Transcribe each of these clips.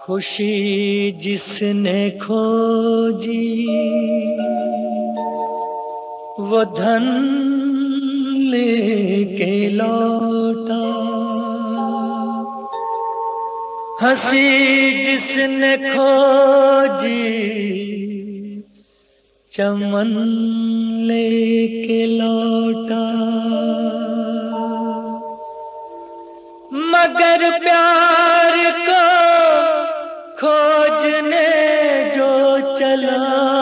खुशी जिसने खोजी वो धन लेके लौटा, हंसी जिसने खोजी चमन लेके लौटा। मगर प्यार को खोजने जो चला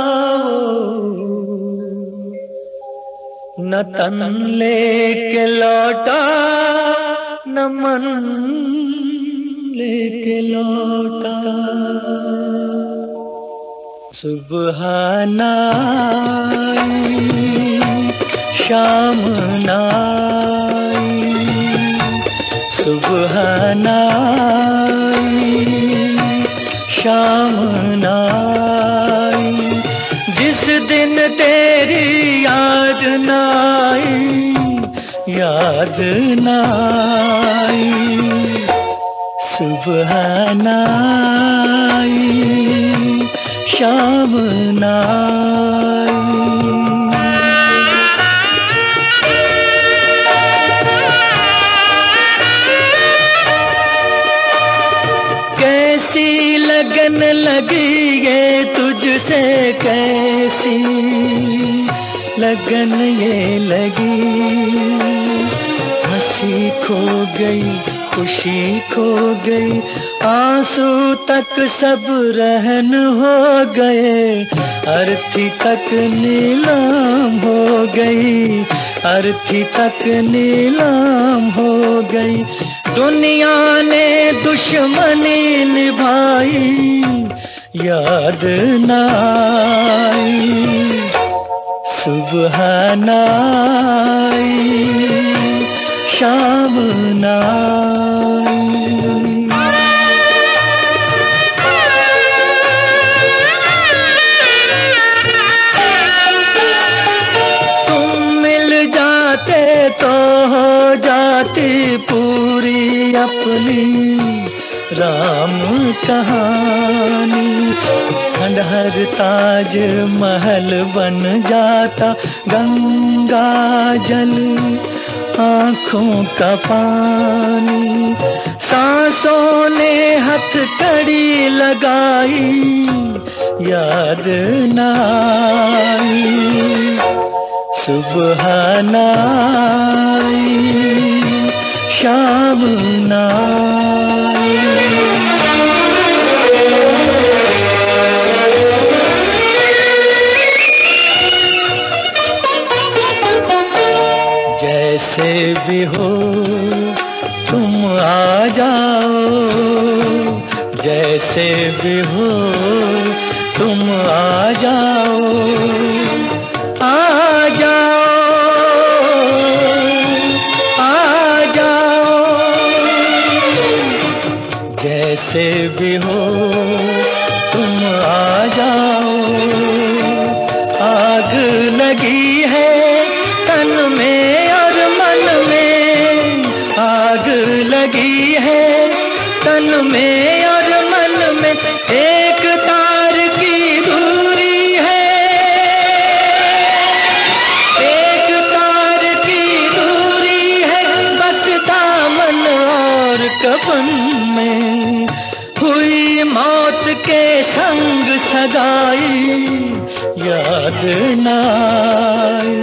न तन लेके लौटा न मन लेके लौटा। सुबह नाई शाम नाई, सुबह नाई शाम नाई, जिस दिन तेरी याद नाई, याद नाई। सुबह नाई शाम नाई। कैसी लगन लगी ये तुझसे, कैसी लगन ये लगी, हंसी खो गई खुशी खो गई, आंसू तक सब रहन हो गए, अर्थी तक नीलाम हो गई, अर्थी तक नीलाम हो गई। दुनिया ने दुश्मनी निभाई, याद नाई। सुबह नाई शाम नाई। तुम मिल जाते तो हो जाती पूरी अपनी राम कहानी, खंडहर ताज महल बन जाता, गंगा जल आँखों का पानी, सांसों ने हथकड़ी लगाई, याद नाई। सुबह नाई शाम नाई। जैसे भी हो तुम आ जाओ, जैसे भी हो तुम आ जाओ, आ जाओ, आ जाओ। जैसे भी हो तुम आ जाओ, आग लगी है तन में और मन में, आग लगी है तन में और मन में, एक तार की दूरी है, एक तार की दूरी है, बस दामन और कफन में हुई मौत के संग सगाई, याद नाई।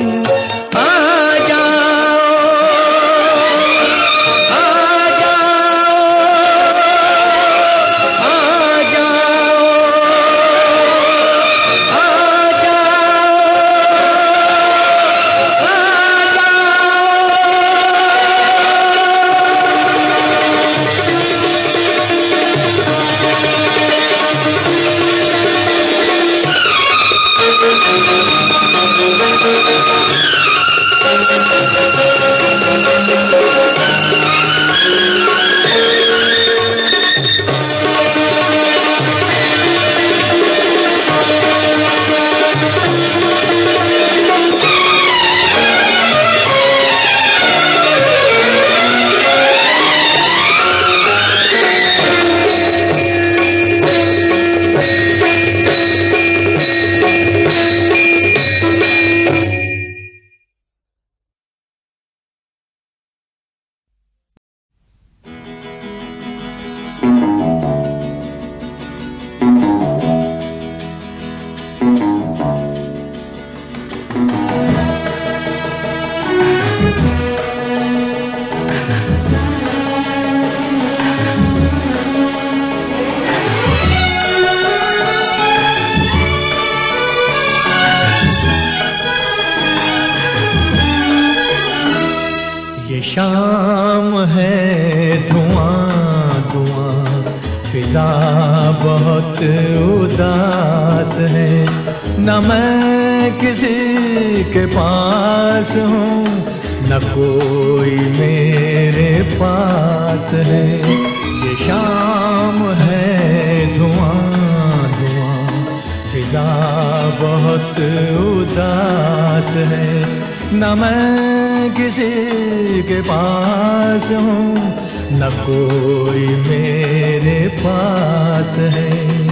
धुआं फिजा बहुत उदास है। न मैं किसी के पास हूँ न कोई मेरे पास है। ये शाम है धुआं धुआं फिजा बहुत उदास है। न मैं किसी के पास हूँ न कोई मेरे पास है।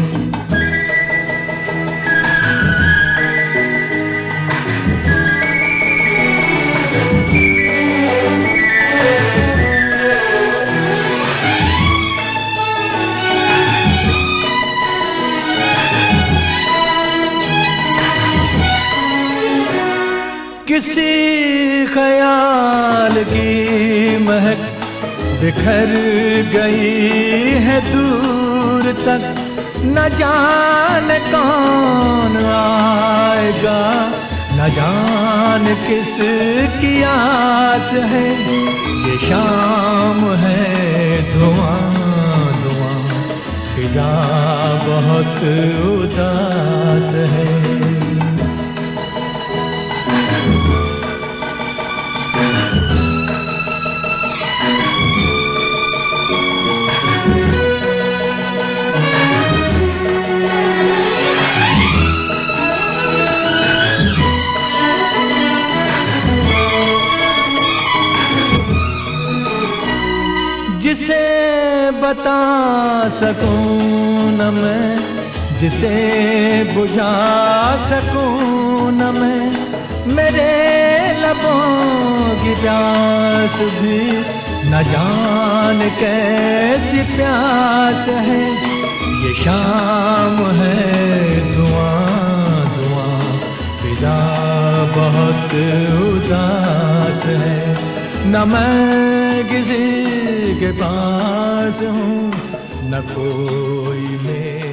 किसी ख्याल की महक बिखर गई है दूर तक। न जाने कौन आएगा न जान किस की आस है। ये शाम है धुआं धुआं फिजा बहुत उदास है। जिसे बता सकूं न मैं जिसे बुझा सकूं न मैं मेरे लबों की प्यास भी न जान कैसी प्यास है। ये शाम है धुआं धुआं फिजा बहुत उदास है। न मैं किसी के पास हूँ न कोई मेरे